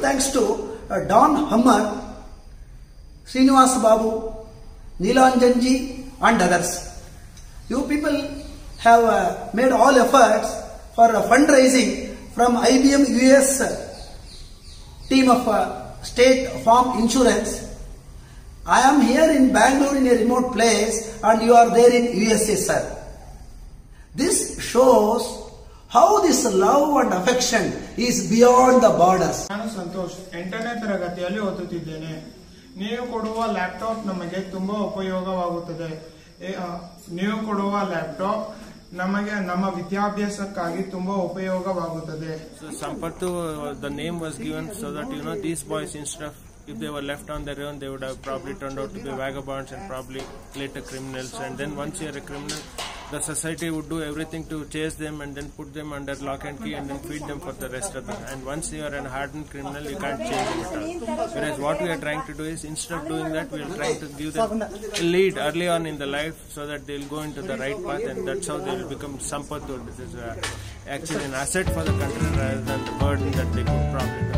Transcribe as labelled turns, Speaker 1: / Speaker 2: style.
Speaker 1: thanks to Don Hammer, Srinivas Babu, Neelanjanji and others. You people have made all efforts for fundraising from IBM US team of State Farm Insurance. I am here in Bangalore in a remote place and you are there in USA, sir. This shows how this love and affection is beyond the borders.
Speaker 2: ನಾನು ಸಂತೋಷ್ 8ನೇ ತರಗತಿಯಲ್ಲಿ ಓದುತ್ತಿದ್ದೇನೆ. ನೀವು ಕೊಡುವ laptop ನಮಗೆ ತುಂಬಾ ಉಪಯೋಗವಾಗುತ್ತದೆ. ನೀವು ಕೊಡುವ ಲ್ಯಾಪ್ಟಾಪ್ ನಮಗೆ ನಮ್ಮ ವಿದ್ಯಾಭ್ಯಾಸಕ್ಕಾಗಿ ತುಂಬಾ ಉಪಯೋಗವಾಗುತ್ತದೆ.
Speaker 3: So Sampathu, the name was given so that these boys, instead of if they were left on their own, they would have probably turned out to be vagabonds and probably later criminals. And then once you are a criminal, the society would do everything to chase them and then put them under lock and key and then feed them for the rest of them. And once you are a hardened criminal, you can't change them at all. Whereas what we are trying to do is, instead of doing that, we are trying to give them a lead early on in the life so that they will go into the right path, and that's how they will become Sampathu. This is actually an asset for the country rather than the burden that they could probably do.